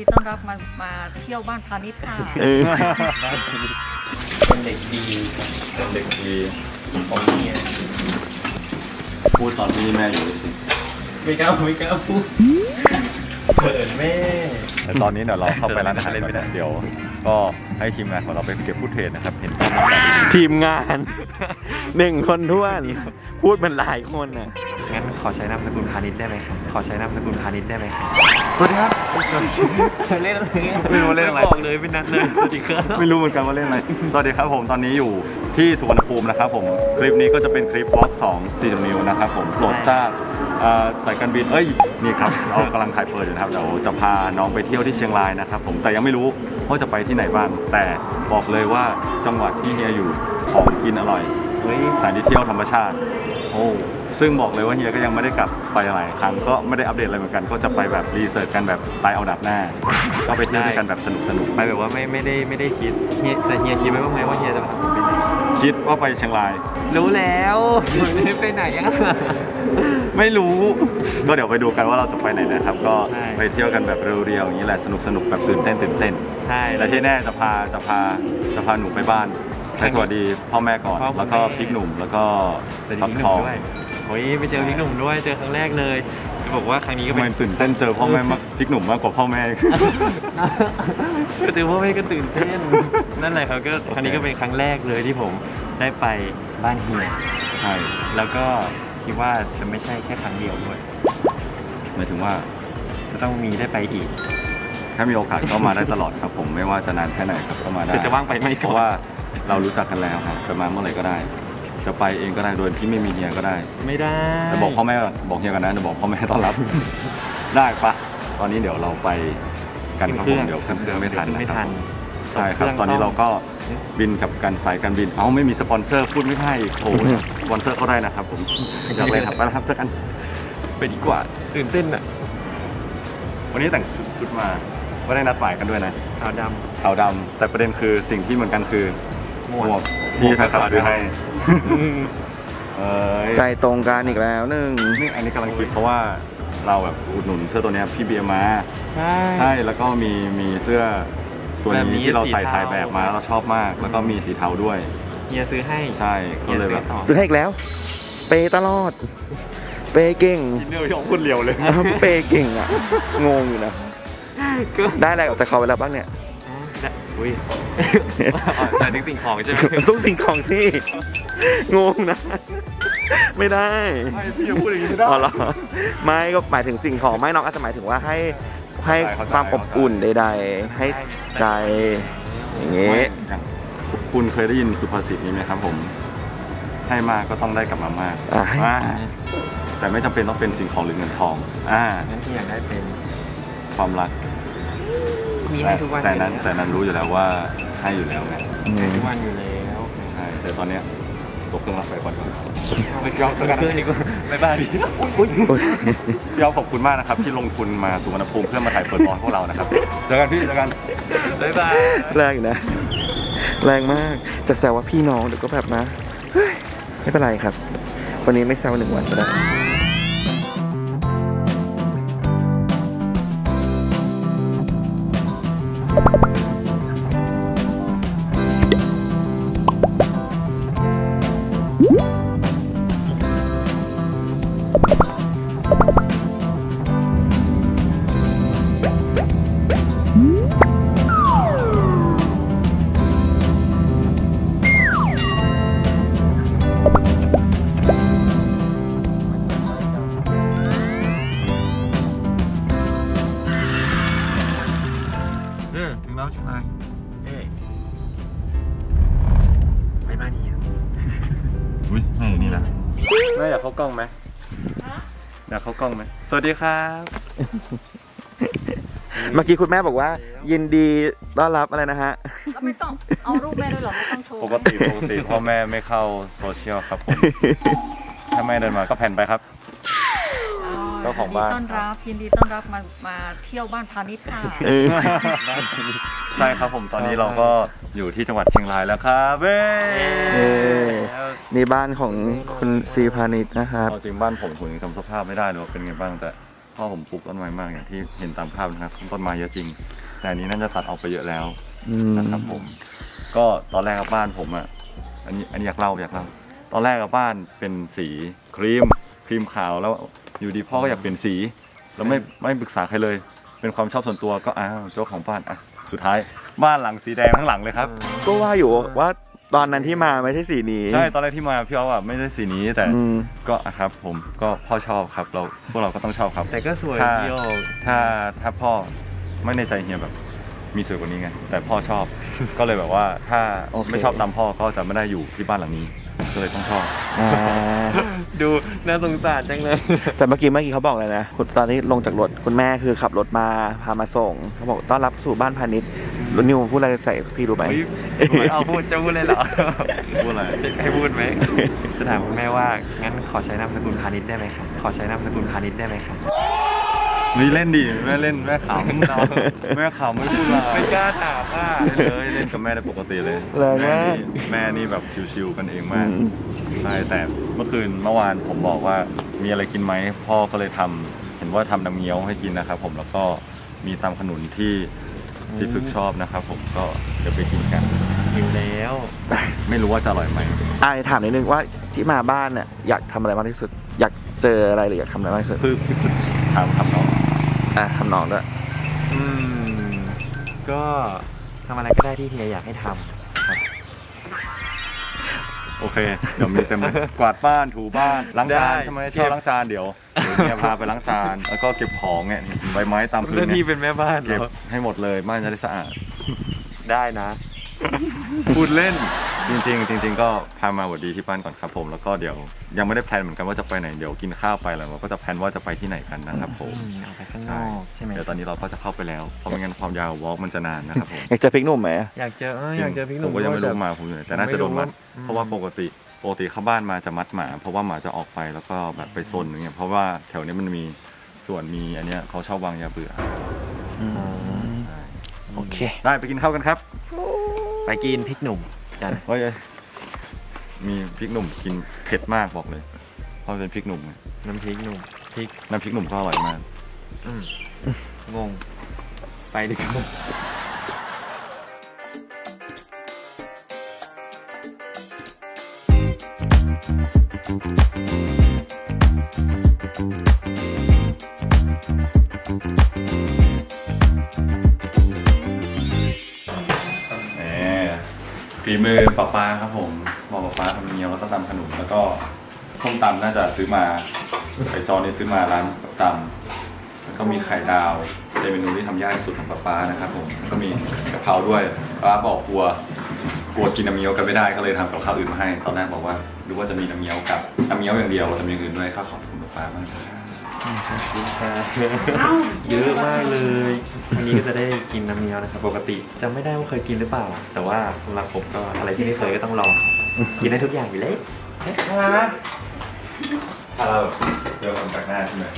ต้อนรับมาเที่ยวบ้านพาณิชย์ค่ะเป็นเด็กดีเป็นเด็กดีของเมียพูดตอนที่แม่อยู่เลยสิไม่กล้าพูดเขินแม่แต่ตอนนี้เดี๋ยวเราเข้าไปร้านอาหารเล่นไม่ได้เดี๋ยวก็ให้ทีมงานของเราไปเก็บฟุตเทจนะครับเห็นทีมงาน1 คนท้วนพูดมันหลายคนน่ะงั้นขอใช้นามสกุลพาณิชย์ได้ไหมครับขอใช้นามสกุลพาณิชย์ได้ไหมครับสวัสดีครับเล่นอะไรไม่รู้เล่นอะไรบอกเลยเป็นนัดเลยสวัสดีครับไม่รู้เหมือนกันว่าเล่นอะไรสวัสดีครับผมตอนนี้อยู่ที่สุวรรณภูมินะครับผมคลิปนี้ก็จะเป็นคลิปบล็อก2 4 นิ้วนะครับผมโปรดทราบสายการบินนี่ครับเรากำลังถ่ายเปิดอยู่นะครับเดี๋ยวจะพาน้องไปเที่ยวที่เชียงรายนะครับผมแต่ยังไม่รู้ว่าจะไปที่ไหนบ้างแต่บอกเลยว่าจังหวัดที่เฮียอยู่ของกินอร่อยสถานที่เที่ยวธรรมชาติซึ่งบอกเลยว่าเฮียก็ยังไม่ได้กลับไปหลายครั้งก็ไม่ได้อัปเดตอะไรเหมือนกันก็จะไปแบบรีเสิร์ชกันแบบตายเอาดับหน้าก็ไปเที่ยวกันแบบสนุกไปแบบว่าไม่ได้คิดแต่เฮียคิดไว้บ้างไหมว่าเฮียจะพาผมไปไหนคิดว่าไปเชียงรายรู้แล้วไม่ได้ไปไหนอ่ะไม่รู้ก็เดี๋ยวไปดูกันว่าเราจะไปไหนนะครับก็ไปเที่ยวกันแบบเรียวๆอย่างนี้แหละสนุกแบบตื่นเต้นใช่และที่แน่จะพาหนูไปบ้านไปสวัสดีพ่อแม่ก่อนแล้วก็พี่หนุ่มแล้วก็พักทองไปเจอพี่หนุ่มด้วยเจอครั้งแรกเลยจะบอกว่าครั้งนี้ก็เป็นตื่นเต้นเจอพ่อแม่มากพี่หนุ่มมากกว่าพ่อแม่เจอพ่อแม่ก็ตื่นเต้นนั่นแหละครับก็ครั้งนี้ก็เป็นครั้งแรกเลยที่ผมได้ไปบ้านเฮียใช่แล้วก็คิดว่าจะไม่ใช่แค่ครั้งเดียวด้วยหมายถึงว่าจะต้องมีได้ไปอีกถ้ามีโอกาสก็มาได้ตลอดครับผมไม่ว่าจะนานแค่ไหนครับก็มาได้จะว่างไปไม่เพราะว่าเรารู้จักกันแล้วครับจะมาเมื่อไหร่ก็ได้จะไปเองก็ได้โดยที่ไม่มีเฮียก็ได้ไม่ได้จะบอกพ่อแม่บอกเฮียกันนะจะบอกพ่อแม่ต้อนรับได้ปะตอนนี้เดี๋ยวเราไปกันครับผมเดี๋ยวเครื่องไม่ทันนะครับใช่ครับตอนนี้เราก็บินกับการสายการบินไม่มีสปอนเซอร์พูดไม่ได้โอ้สปอนเซอร์เขาได้นะครับผมอยากเลยครับไปแล้วครับเจอกันไปดีกว่าตื่นเต้นอ่ะวันนี้แต่งชุดมาไม่ได้นัดหมายกันด้วยนะขาวดำแต่ประเด็นคือสิ่งที่เหมือนกันคือหมวกที่ทางขับซื้อให้ใจตรงกันอีกแล้วนี่อันนี้กำลังคิดเพราะว่าเราแบบอุดหนุนเสื้อตัวนี้พี่เบียร์มาใช่แล้วก็มีเสื้อตัวนี้ที่เราใส่ถ่ายแบบมาเราชอบมากแล้วก็มีสีเทาด้วยเฮียซื้อให้ใช่ก็เลยแบบซื้อให้อีกแล้วเปตลอดเปเก่งกินเนื้อของคุณเลียวเลยเปเก่งอ่ะงงอยู่นะได้อะไรออกจากเขาไปแล้วบ้างเนี่ยอุ้ยแต่ถึงสิ่งของใช่ไหมต้องสิ่งของที่งงนะไม่ได้พี่ยังพูดอย่างนี้ไม่ได้อ๋อเหรอไม่ก็หมายถึงสิ่งของไม่น้องอาจจะหมายถึงว่าให้ความอบอุ่นใดๆให้ใจอย่างงี้คุณเคยได้ยินสุภาษิตนี้ไหมครับผมให้มากก็ต้องได้กลับมามากแต่ไม่จำเป็นต้องเป็นสิ่งของหรือเงินทองงั้นที่อยากได้เป็นความรักมีให้ทุกวันแต่นั้นรู้อยู่แล้วว่าให้อยู่แล้วไงทุกวันอยู่แล้วใช่แต่ตอนเนี้ยตกเครื่องรับไปก่อนไปยอมเครื่องนี้ก็ไม่บ้าดิยอมขอบคุณมากนะครับที่ลงทุนมาสุวรรณภูมิเพื่อมาถ่ายเปิดบอลพวกเรานะครับเจอกันพี่เจอกันบ๊ายบายแรงนะแรงมากจะแซวว่าพี่น้องเดี๋ยวก็แบบนะไม่เป็นไรครับวันนี้ไม่แซว1 วันก็ได้ถึงแล้วใช่ไหมไปบ้านนี้อุ้ยนี่แหละแม่อยากเข้ากล้องไหมอยากเข้ากล้องไหมสวัสดีครับเมื่อกี้คุณแม่บอกว่ายินดีต้อนรับอะไรนะฮะแล้วไม่ต้องเอารูปแม่ด้วยหรอไม่ต้องโชว์ปกติพ่อแม่ไม่เข้าโซเชียลครับผมถ้าแม่เดินมาก็แผ่นไปครับเจ้าของบ้านยินดีต้อนรับมาเที่ยวบ้านพาณิชย์ค่ะใช่ครับผมตอนนี้เราก็อยู่ที่จังหวัดเชียงรายแล้วครับนี่บ้านของคุณซีพาณิชย์นะครับจริงบ้านผมยังจำสภาพไม่ได้เลยว่าเป็นไงบ้างแต่พ่อผมปลูกต้นไม้มากอย่างที่เห็นตามภาพนะครับต้นไม้เยอะจริงแต่อันนี้น่าจะตัดออกไปเยอะแล้วนะครับผมก็ตอนแรกกับบ้านผมอ่ะอันนี้อยากเล่าตอนแรกกับบ้านเป็นสีครีมขาวแล้วอยู่ดีพ่อก็อยากเปลี่ยนสีแล้วไม่ปรึกษาใครเลยเป็นความชอบส่วนตัวก็เจ้าของบ้านสุดท้ายบ้านหลังสีแดงทั้งหลังเลยครับก็ว่าอยู่ว่าตอนนั้นที่มาไม่ใช่สีนี้ใช่ตอนแรกที่มาพี่อ๊อฟไม่ได้สีนี้แต่ก็ครับผมก็พ่อชอบครับพวกเราก็ต้องชอบครับแต่ก็สวยพี่อ๊อฟถ้าพ่อไม่ในใจเฮียแบบมีสวยกว่านี้ไงแต่พ่อชอบก็เลยแบบว่าถ้าไม่ชอบตามพ่อก็จะไม่ได้อยู่ที่บ้านหลังนี้ก็เลยต้องชอบดูน่าสงสารจังเลยแต่เมื่อกี้เขาบอกเลยนะตอนที่ลงจากรถคุณแม่คือขับรถมาพามาส่งเขาบอกต้อนรับสู่บ้านพาณิชย์รุ่นนิวพูดอะไรใส่พี่รู้ไหมเอาพูดจะพูดเลยเหรอพูดอะไรให้พูดไหมจะถามคุณแม่ว่างั้นขอใช้นามสกุลพาณิชย์ได้ไหมครับขอใช้นามสกุลพาณิชย์ได้ไหมครับนี่เล่นดิแม่เล่นแม่ขำแม่ขำไม่พูดอะไรไม่กล้าถามว่าเลยเล่นกับแม่ได้ปกติเลยแม่นี่แบบชิวๆกันเองมากใช่แต่เมื่อวานผมบอกว่ามีอะไรกินไหมพ่อก็เลยเห็นว่าทำน้ำเงี้ยวให้กินนะครับผมแล้วก็มีตำขนุนที่ซีพึกชอบนะครับผมก็เดี๋ยวไปกินกันอยู่แล้วไม่รู้ว่าจะอร่อยไหมถามนิดนึงว่าที่มาบ้านเนี่ยอยากทำอะไรมากที่สุดอยากเจออะไรหรืออยากทำอะไรมากที่สุดคือถามน้องทำน้องด้วยก็ทำอะไรก็ได้ที่เฮียอยากให้ทำครับโอเคเดี๋ยวมีเต็มเลยกวาดบ้านถูบ้านล้างจานใช่ไหมชอบล้างจานเดี๋ยวเนี่ยพาไปล้างจานแล้วก็เก็บของเนี่ยใบไม้ตามพื้นเนี่ยนี่เป็นแม่บ้านเก็บให้หมดเลยบ้านจะได้สะอาดได้นะพูดเล่นจริงก็พามาหวัดดีที่บ้านก่อนครับผมแล้วก็เดี๋ยวยังไม่ได้แพลนเหมือนกันว่าจะไปไหนเดี๋ยวกินข้าวไปแล้วเราก็จะแพลนว่าจะไปที่ไหนกันนะครับผมไปข้างนอกใช่ไหมเดี๋ยวตอนนี้เราก็จะเข้าไปแล้วเพราะไม่งั้นความยาววอล์กมันจะนานนะครับผมอยากเจอพริกหนุ่มไหมอยากเจอพริกหนุ่มผมก็ยังไม่รู้มาผมอยู่แต่น่าจะโดนมัดเพราะว่าปกติเข้าบ้านมาจะมัดหมาเพราะว่าหมาจะออกไปแล้วก็แบบไปซนอย่างเงี้ยเพราะว่าแถวนี้มันมีส่วนมีอันเนี้ยเขาชอบวางยาเบื่อโอเคได้ไปกินข้าวกันครับไปกินพริกหนุ่มกันเฮ้ยมีพริกหนุ่มกินเผ็ดมากบอกเลยเพราะเป็นพริกหนุ่มน้ำพริกหนุ่มน้ำพริกหนุ่มก็อร่อยมากงงไปดิครับฝีมือป้าครับผมบอกป้าทำเงี้ยวแล้วก็ตำขนมแล้วก็ส้มตำน่าจะซื้อมาไข่จอนี่ซื้อมาร้านประจำแล้วก็มีไข่ดาวเป็นเมนูที่ทำยากที่สุดของป้านะครับผมก็มีกะเพราด้วยป้าบอกกลัวกินน้ำเงี้ยวกันไม่ได้ก็เลยทำกับข้าวอื่นมาให้ตอนแรกบอกว่าดูว่าจะมีน้ำเงี้ยวกับน้ำเงี้ยวอย่างเดียวจะมีอื่นด้วยข้าวขอบคุณป้ามากเยอะมากเลยวันนี้ก็จะได้กินน้ำเงี้ยวนะครับปกติจำไม่ได้ว่าเคยกินหรือเปล่าแต่ว่าสำหรับผมก็อะไรที่ไม่เคยก็ต้องลองกินได้ทุกอย่างอยู่เลยถ้าเราเจอคนแปลกหน้าใช่ไหม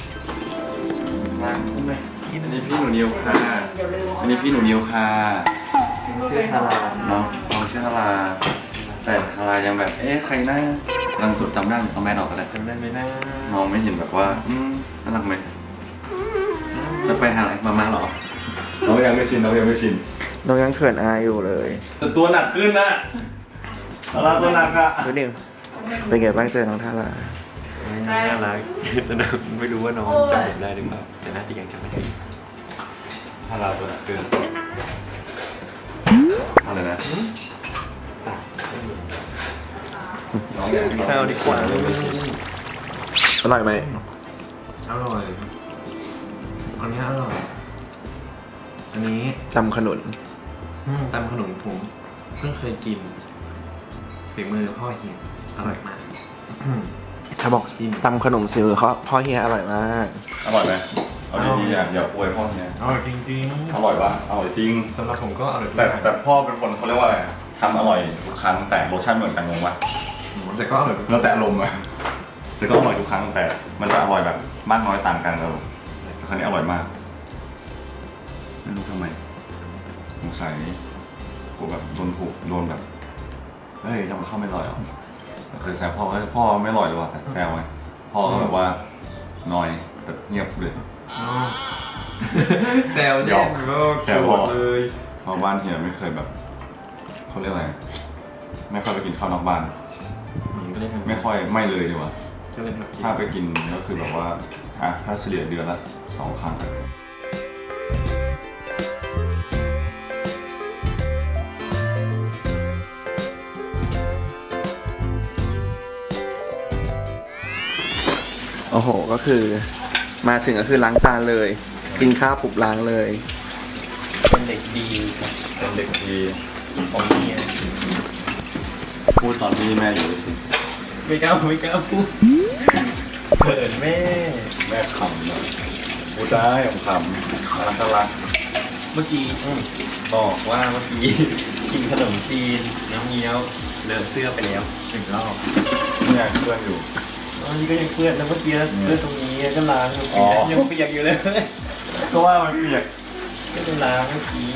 อันนี้พี่หนูนิวค่ะอันนี้พี่หนูนิวค่ะชื่อฮาราน้องชื่อฮาราแต่ฮารายังแบบใครหน้ากำลังจดจำได้เอาแม่ออกกันเลยจำได้ไหมนะน้องไม่เห็นแบบว่าน่ารักไหมจะไปหาอะไรมาหรอน้องยังไม่ชินน้องยังเขินอายอยู่เลยแต่ตัวหนักขึ้นนะฮาราตัวหนักอะพี่นิวเป็นไงบ้างเจอน้องฮาราน่ารักแต่ไม่รู้ว่าน้องจำผมได้หรือเปล่าแต่น่าจะยังจำไม่ได้ฮาราตัวหนักขึ้นอะไรนะน้องอยากกินข้าวดีกว่าอร่อยไหมอร่อยอันนี้อร่อยอันนี้ตำขนุนผมเพิ่งเคยกินฝีมือพ่อเฮียอร่อยมากถ้าบอกตำขนมซื้อพ่อเฮียอร่อยมากอร่อยไหมเอาดีๆอย่าอวยพ่อเฮียอร่อยจริงๆอร่อยปะอร่อยจริงสำหรับผมก็อร่อยแต่พ่อเป็นคนเขาเรียกว่าอะไรทำอร่อยทุกครั้งแต่รสชาติเหมือนกันงงปะแต่ก็อร่อยแล้วแต่อารมณ์อะแต่ก็อร่อยทุกครั้งแต่มันจะอร่อยแบบมากน้อยต่างกันเราครั้งนี้อร่อยมากไม่รู้ทำไมสงสัยกูแบบโดนแบบเฮ้ยทำกับข้าวไม่อร่อยหรอเคยแซวพ่อไม่อร่อยเลยว่ะแซวไงพ่อก็แบบว่าน้อยแบบเงียบเลยแซวเล่นก็แซวพอเลยเพราะบ้านเฮียไม่เคยแบบเขาเรียกอะไรไม่ค่อยไปกินข้าวนอกบ้านก็เลยทำไม่ค่อยไม่เลยดีกว่าก็เลยถ้าไปกินก็คือแบบว่าถ้าเฉลี่ยเดือนละ2 ครั้งโอ้โหก็คือมาถึงก็คือล้างจานเลย กินข้าวปุบล้างเลยเป็นเด็กดีครับเป็นเด็กดีของเมียพูดตอนที่แม่อยู่สิไม่กล้าพูดเขินแม่แม่ขำเลยพูดได้ขำน่ารักเมื่อกี้บอกว่าเมื่อกี้กินขนมจีนน้ำเงี้ยวเลอะเสื้อไปแล้ว1 รอบเนี่ยเพื่อนอยู่อันนี้ก็ยังเปื้อนแล้วเมื่อกี้เปื้อนตรงนี้ก็ล้างยังเปียกอยู่เลยก็ว่ามันเปียกก็จะล้างเมื่อกี้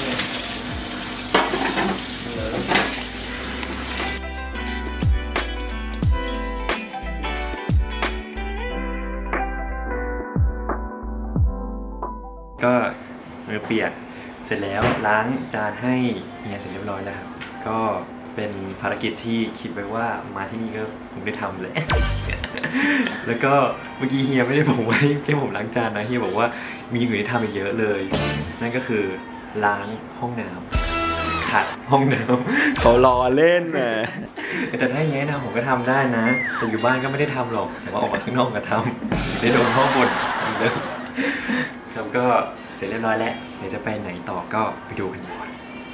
ก็มือเปียกเสร็จแล้วล้างจานให้เมียเสร็จเรียบร้อยแล้วครับก็เป็นภารกิจที่คิดไว้ว่ามาที่นี่ก็คงได้ทำเลย แล้วก็เมื่อกี้เฮียไม่ได้บอกว่าแค่ผมล้างจานนะเฮียบอกว่ามีอย่างอื่นที่ทำอีกเยอะเลย นั่นก็คือล้างห้องน้ำขัดห้องน้ำเขารอเล่นน่ะแต่ถ้าอย่างนี้นะผมก็ทำได้นะแต่อยู่บ้านก็ไม่ได้ทำหรอกแต่ว่าออกมาข้างนอกก็ทำได้โดนห้องบนเลยครับก็เสร็จเรียบร้อยแล้วเดี๋ยวจะไปไหนต่อก็ไปดูกันดีกว่า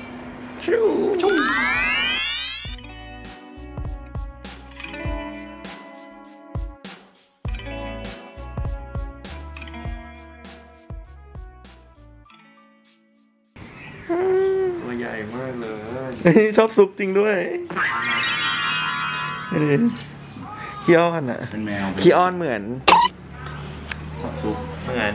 ตัวใหญ่มากเลยชอบซุปจริงด้วยขี้อ้อนอ่ะเป็นแมวขี้อ้อนเหมือนชอบซุปเหมือน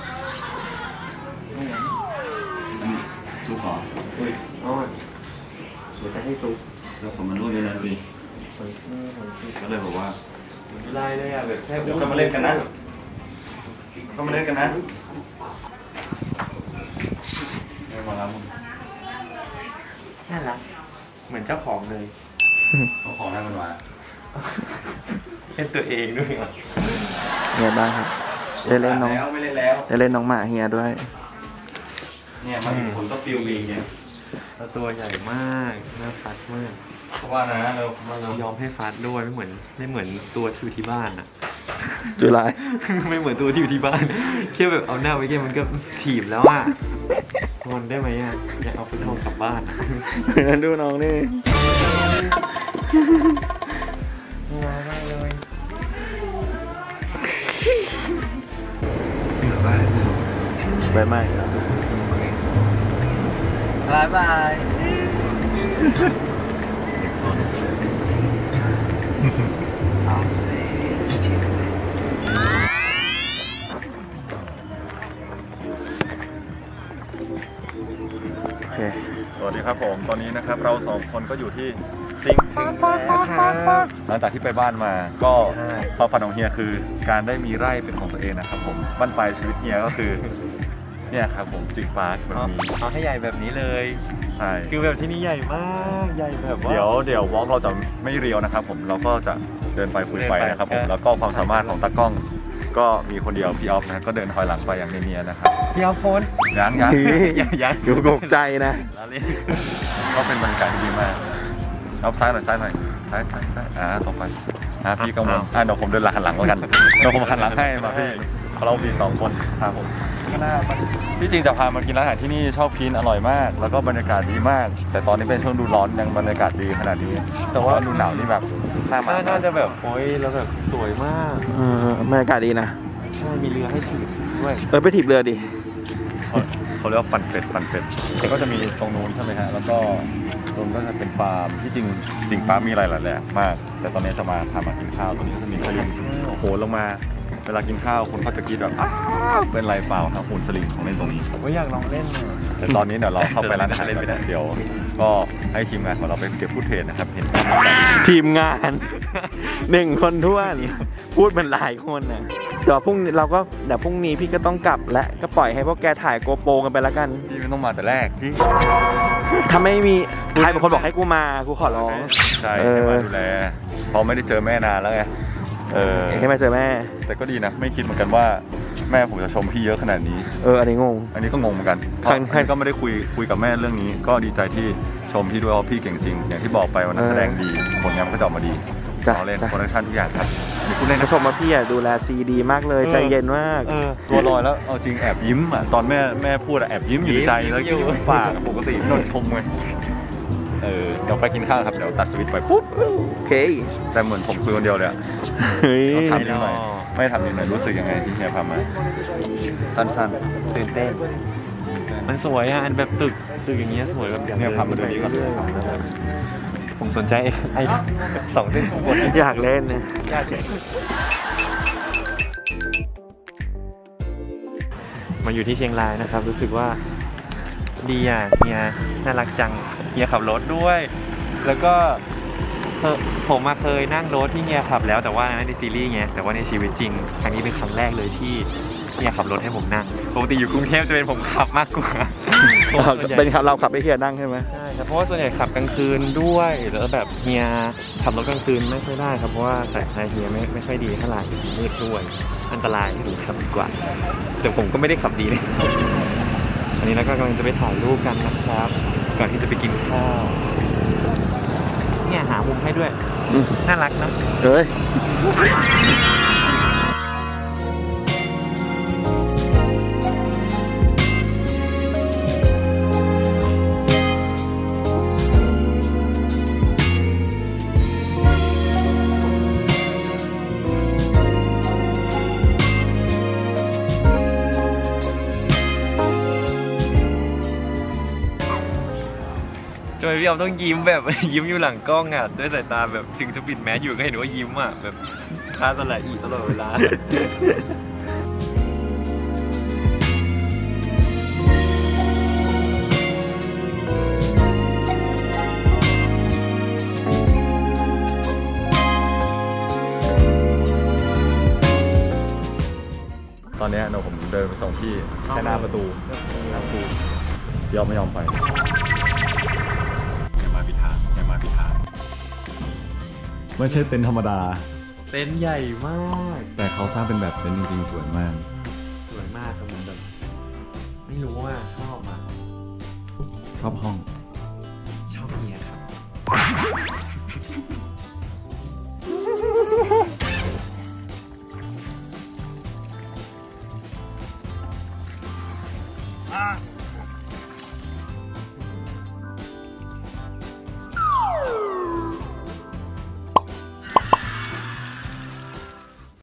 ซุปหรออุ้ยอ้อนเดี๋ยวจะให้ซุปแล้วผมมันรุ่นนี้นะดิก็เลยบอกว่าไล่เลยอ่ะแบบแค่เดี๋ยวเข้ามาเล่นกันนะเข้ามาเล่นกันนะไม่มาแล้วมึงน่ารักเหมือนเจ้าของเลยเขาขอให้มันมาเป็นตัวเองด้วยอ่ะไงบ้างครับได้เล่นน้องแล้วไม่เล่นแล้วได้เล่นน้องหมาเฮียด้วยเนี่ยมันผลก็ฟิลเองเนี่ยแล้วตัวใหญ่มากน่าฟัดมากเพราะว่านะเรายอมให้ฟัดด้วยไม่เหมือนตัวที่อยู่ที่บ้านอ่ะจุฬาไม่เหมือนตัวที่อยู่ที่บ้านแค่แบบเอาหน้าไว้แค่มันก็ถีบแล้วอ่ะงอนได้ไหมอ่ะอยากเอาไปทำกลับบ้านงั้นดูน้องนี่น่ารักมากเลยไปใหม่ครับบายบายโอเคสวัสดีครับผมตอนนี้นะครับเรา2 คนก็อยู่ที่ซิงค์หลังจากที่ไปบ้านมาก็ความฝันของเฮียคือการได้มีไร่เป็นของตัวเองนะครับผมบ้านปลายชีวิตเฮียก็คือเนี่ยครับผมซิงค์ปาร์คแบบนี้เอาให้ใหญ่แบบนี้เลยใช่คือแบบที่นี่ใหญ่มากใหญ่แบบว่าเดี๋ยววอล์กเราจะไม่เรียวนะครับผมเราก็จะเดินไปคุยไปนะครับผมแล้วก็ความสามารถของตากล้อง ก็มีคนเดียวพี่ออฟนะก็เดินถอยหลังไปอย่างเนียนๆนะครับพี่เอาโฟนยังอยู่ตกใจนะแล้วเล่นก็เป็นบรรยากาศที่ดีมากเอาซ้ายหน่อยซ้ายตรงไปพี่ก็มองเดี๋ยวผมเดินหันหลังแล้วกันเดี๋ยวผมหันหลังให้มาพี่เรามี2 คนครับผมก็น่าที่จริงจะพามากินร้านอาหารที่นี่ชอบกินอร่อยมาก แล้วก็บรรยากาศดีมาก แต่ตอนนี้เป็นช่วงดูร้อนยังบรรยากาศดีขนาดนี้แต่ว่าดูหนาวนี่แบบน่าจะแบบโอ้ยแล้วแบบสวยมากบรรยากาศดีนะใช่มีเรือให้ถีบด้วยไปถีบเรือดิเขาเรียกว่าปั่นเป็ดก็จะมีตรงนู้นใช่ไหมฮะแล้วก็ตรงก็จะเป็นฟาร์มที่จริงสิงห์ปาร์คมีอะไรหลายแหล่มาก แต่ตอนนี้จะมาพามากินข้าวตรงนี้ก็จะมีคลินโอ้โหลงมาเวลากินข้าวคนเขาจะกินแบบเป็นไรเปล่าครับหุ่นสลิงของเล่นตรงนี้ผมอยากลองเล่นแต่ตอนนี้เดี๋ยวเราเข้าไปร้านอาหารกันนะเดี๋ยวก็ให้ทีมงานของเราไปเก็บฟุตเทจนะครับเห็นภาพแบบทีมงาน 1 คนท้วนพูดเป็นหลายคนนะเดี๋ยวพรุ่งนี้พี่ก็ต้องกลับและก็ปล่อยให้พวกแกถ่ายโกโปรกันไปแล้วกันพี่ไม่ต้องมาแต่แรกพี่ถ้าไม่มีใครเป็นคนบอกให้กูมากูขอร้องใช่ให้มาดูแลเพราะไม่ได้เจอแม่นานแล้วไงให้มาเจอแม่แต่ก็ดีนะไม่คิดเหมือนกันว่าแม่ผมจะชมพี่เยอะขนาดนี้อันนี้งงอันนี้ก็งงเหมือนกันเพราะก็ไม่ได้คุยกับแม่เรื่องนี้ก็ดีใจที่ชมพี่ด้วยว่าพี่เก่งจริงอย่างที่บอกไปว่านักแสดงดีผลงานก็จะออกมาดีเราเล่นโปรดักชั่นทุกอย่างครับมีผู้เล่นชมว่าพี่ดูแลซีดีมากเลยใจเย็นมากตัวลอยแล้วเอาจริงแอบยิ้มอ่ะตอนแม่พูดแอบยิ้มอยู่ในใจแล้วยิ้มปากปกติไม่โดนชมไงเดี๋ยวไปกินข้าวครับเดี๋ยวตัดสวิตช์ไปปุ๊บโอเคแต่เหมือนผมคุยคนเดียวเลยเราทำนิดหน่อยไม่ทำนิดหน่อยรู้สึกยังไงที่เฮียพามาสั้นๆตื่นเต้นมันสวยอ่ะอันแบบตึกอย่างเงี้ยสวยแบบเฮียพามาดูนี้ก่อนผมสนใจไอ้2 เส้นข้างบนอยากเล่นนะอยากเล่นมาอยู่ที่เชียงรายนะครับรู้สึกว่าดีอ่ะเฮียน่ารักจังเฮียขับรถด้วยแล้วก็ผมมาเคยนั่งรถที่เฮียขับแล้วแต่ว่าในซีรีส์ไงแต่ว่าในชีวิตจริงครั้งนี้เป็นครั้งแรกเลยที่เฮียขับรถให้ผมนั่งปกติอยู่กรุงเทพจะเป็นผมขับมากกว่าเป็นเราขับไปเฮียนั่งใช่ไหมใช่เพราะว่าส่วนใหญ่ขับกลางคืนด้วยแล้วแบบเฮียขับรถกลางคืนไม่ค่อยได้ครับเพราะว่าสายตาเฮียไม่ค่อยดีเท่าไหร่มืดด้วยอันตรายผมขับดีกว่าแต่ผมก็ไม่ได้ขับดีเลยอันนี้แล้วก็กำลังจะไปถ่ายรูปกันนะครับก่อนที่จะไปกินข้าวเนี่ยหามุมให้ด้วยน่ารักนะเฮ้ยทำไมพี่ออมต้องยิ้มแบบยิ้มอยู่หลังกล้องอ่ะด้วยสายตาแบบถึงจะปิดแมสอยู่ก็เห็นว่ายิ้มอ่ะแบบคาสละอีตลอดเวลาตอนนี้ผมเดินไปส่งพี่แค่หน้าประตูเดี๋ยวไม่ยอมไปไม่ใช่เต็นท์ธรรมดาเต็นท์ใหญ่มากแต่เขาสร้างเป็นแบบเต็นท์จริงๆสวยมากครับผมแบบไม่รู้ว่าชอบห้องชอบเฮียครับ